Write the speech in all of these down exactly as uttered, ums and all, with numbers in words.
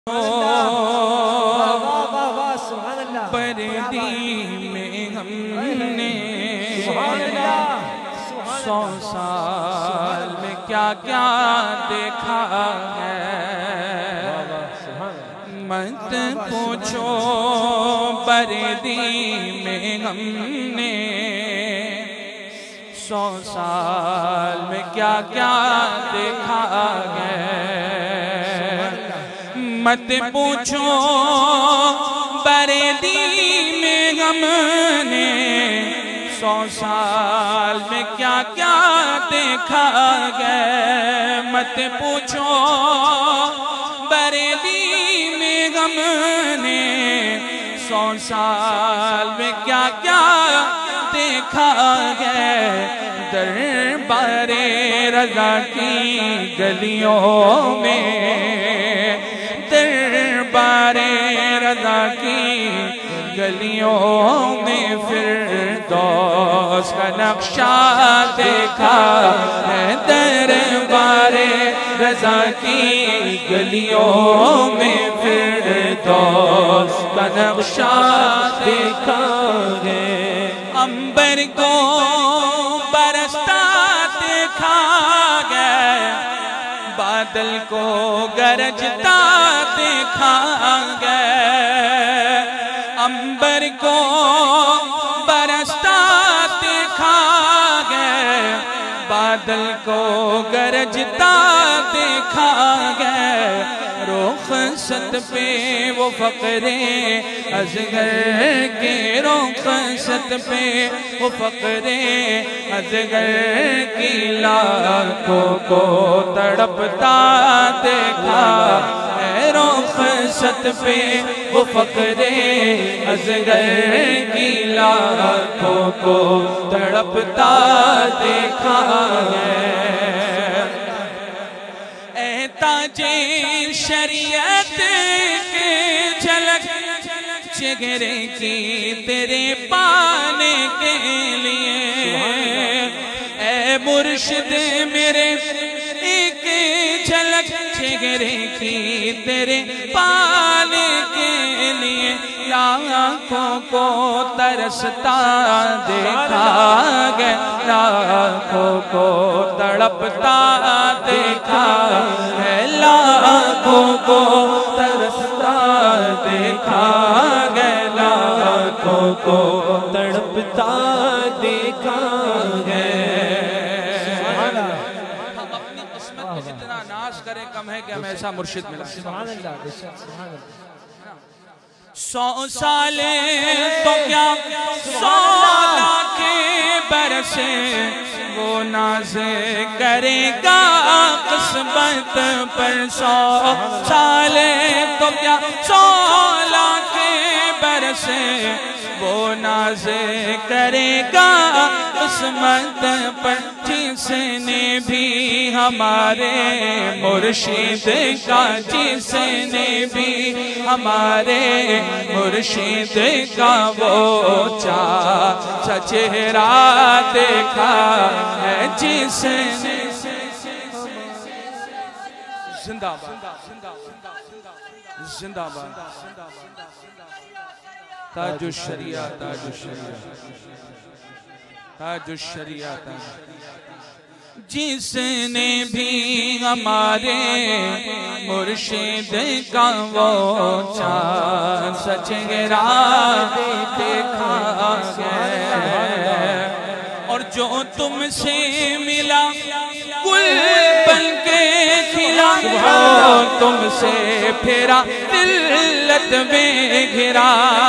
پردی میں ہم نے سو سال میں کیا کیا دیکھا ہے، مت پوچھو پردی میں ہم نے سو سال میں کیا کیا دیکھا ہے، مت پوچھو بریلی میں ہم نے سو سال میں کیا کیا دیکھا گیا، مت پوچھو بریلی میں ہم نے سو سال میں کیا کیا دیکھا گیا، دربار رضا کی گلیوں میں، دربار رضا کی گلیوں میں فردوس کا نقشہ دیکھا ہے، دربار رضا کی گلیوں میں فردوس کا نقشہ دیکھا ہے، عنبر کو برستا دیکھا گیا، بادل کو گرجتا دیکھا گیا، عنبر کو برستا دیکھا گیا، بادل کو گرجتا دیکھا گیا، رخصت پہ وہ فقر اصغر کے، رخصت پہ وہ فقر اصغر کی لاکھوں کو تڑپتا دیکھا ہے، رخصت پہ وہ فقر اصغر کی لاکھوں کو تڑپتا دیکھا ہے، اے تاج شریعت کے جھلک چہرے کی تیرے پانے کے لیے، اے مرشد میرے ایک جھلک چہرے کی تیرے پانے کے لیے، لاکھوں کو ترستا دیکھا گیا، لاکھوں کو تڑپتا دیکھا ہے، لاکھوں کو ترستا دیکھا گیا، لاکھوں کو تڑپتا دیکھا گیا۔ ہم اپنی قسمت میں جتنا ناز کریں کم ہے کہ ہمیں ایسا مرشد ملا۔ سبحان اللہ، سبحان اللہ۔ سو سال تو کیا سو لاکھ برسے وہ ناز کرے گا قسمت پر، سو سال تو کیا سو لاکھ برسے وہ ناز کرے گا قسمت پر، جس نے بھی ہمارے مرشد کا، جس نے بھی ہمارے مرشد کا وہ چاچا چہرہ دیکھا ہے، جس نے زندہ باد زندہ باد تاج الشریعہ، تاج الشریعہ، تاج الشریعہ، جس نے بھی ہمارے مرشد کا وہ چاچا چہرہ دیکھا ہے، اور جو تم سے ملا گل بن کے کھلا، جو تم سے پھرا ذلت میں گھرا،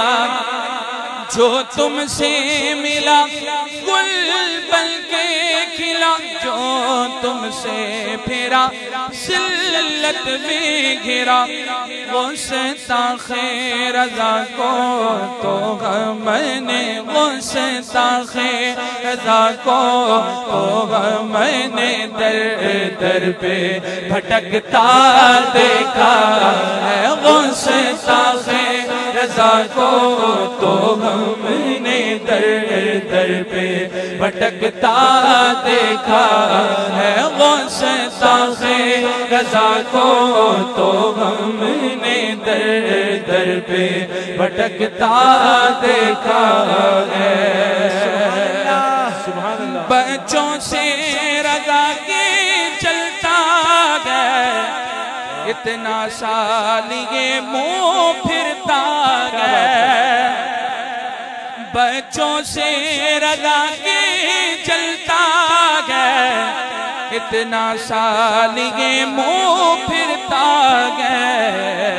جو تم سے ملا گل بن کے کھلا، جو تم سے پھرا ذلت میں گھرا، گستاخ رضا کو تو غم نے، گستاخ رضا کو تو غم نے در در پہ بھٹکتا دیکھا ہے، گستاخ رضا کو تو غم نے در در در پہ بھٹکتا دیکھا ہے غوث تاخ رضا کو تو ہم نے در در پہ بھٹکتا دیکھا ہے بچوں سے رضا کے چلتا گیا اتنا سال یہ منہ پھرتا گیا بچوں سے رضا کے چلتا گیا اتنا سال یہ منہ پھرتا گیا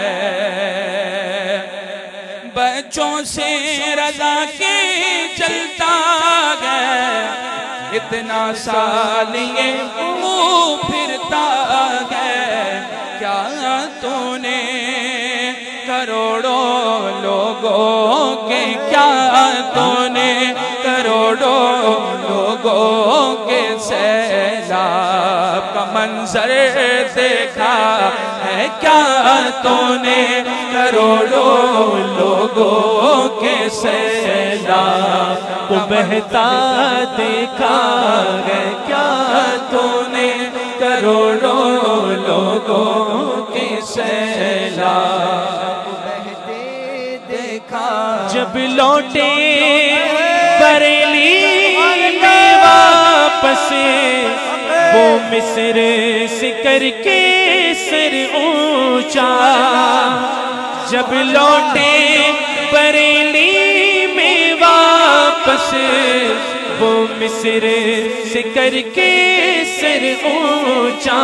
بچوں سے رضا کے چلتا گیا اتنا سال یہ منہ پھرتا گیا کیا تو نے کروڑوں لوگوں کے کیا تو نے کروڑوں لوگوں کے سیلاب کا منظر دیکھا ہے کیا تو نے کروڑوں لوگوں کے سیلاب کو بہتا دیکھا ہے کیا تو نے کروڑوں لوگوں کے سیلاب کو بہتے دیکھا جب لوٹے بریلی میں واپس وہ مصر سے کر کے سر اونچا جب لوٹے بریلی میں واپس وہ مصر سے کر کے سر اونچا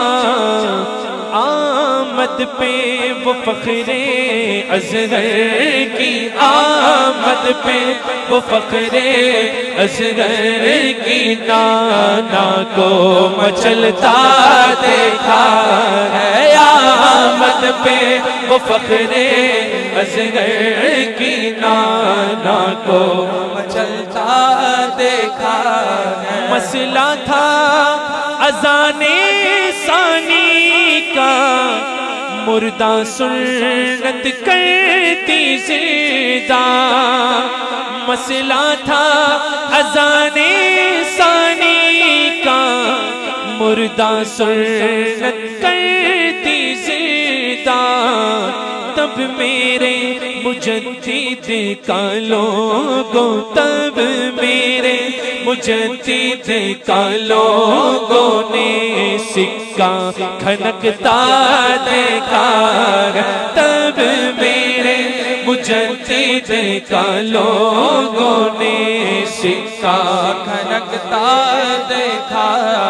آمد پہ وہ فخر اصغر کی آمد پہ وہ فخر اصغر کی نانا کو مچلتا دیکھا ہے آمد پہ وہ فخر اصغر کی نانا کو مچلتا دیکھا ہے مسئلہ تھا اذان ثانی کا مردہ سنت کرتی زندہ مسئلہ تھا اذان ثانی کا مردہ سنت کرتی زندہ تب میرے مجدد کا لوگوں تب میرے مجدد کا لوگوں نے سکہ کھنکتا دیکھا تب میرے مجدد کا لوگوں نے سکہ کھنکتا دیکھا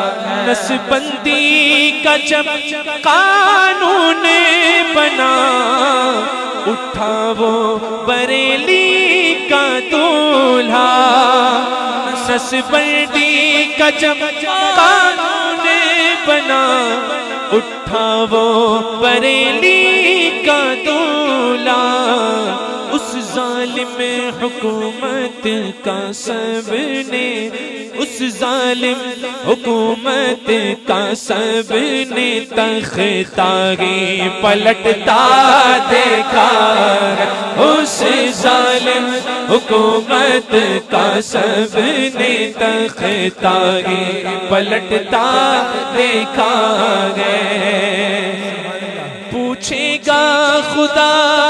نسبندی کا جب قانون بنا اٹھا وہ بریلی کا دولہا نسبندی کا جب قانون بنا اٹھا وہ بریلی کا دولہا اس ظالم حکومت کا سب نے اس ظالم حکومت کا سب نے تختاغی پلٹتا دیکھا اس ظالم حکومت کا سب نے تختاغی پلٹتا دیکھا گئے پوچھے گا خدا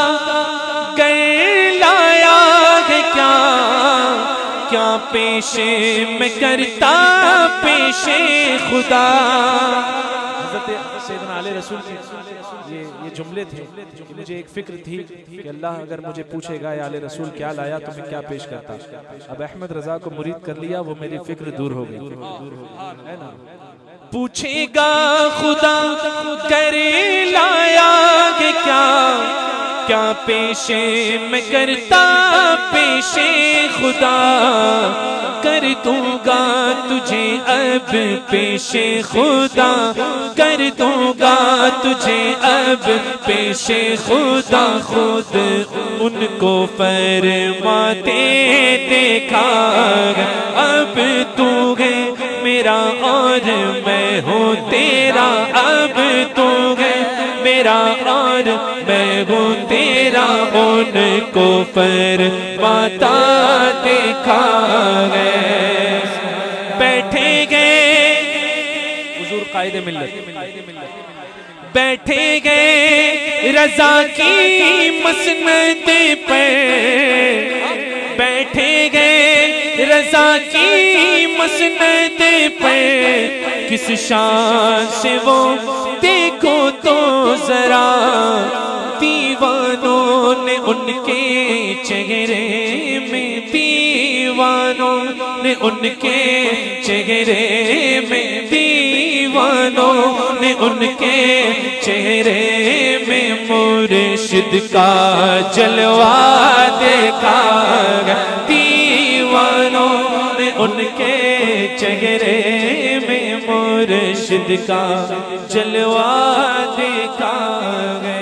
کیا پیش میں کرتا پیش خدا حضرت سیدنا علیہ رسول کے یہ یہ جملے تھے کہ مجھے ایک فکر تھی کہ اللہ اگر مجھے پوچھے گا یا علیہ رسول کیا لایا تو میں کیا پیش کرتا اب احمد رضا کو مرید کر لیا وہ میری فکر دور ہو گئی پوچھے گا خدا کرے لایا کہ کیا کیا پیش میں کرتا پیش خدا کر دوں گا تجھے اب پیش خدا کر دوں گا تجھے اب پیش خدا خود ان کو فرماتے دیکھا اب تو ہے میرا اور میں ہوں تیرا اب تو ہے میرا اور میں ہوں تیرا ان کو فرماتا دیکھا ہے بیٹھے گئے حضور قائد ملت بیٹھے گئے رضا کی مسند پر بیٹھے گئے رضا کی مسند پر کس شان سے وہ دیکھو تو ذرا دیوانوں نے ان کے چہرے میں دیوانوں نے ان کے چہرے میں دیوانوں نے ان کے چہرے میں مرشد کا جلوہ دیکھا دیوانوں نے ان کے چہرے میں مرشد کا جلوہ دیکھا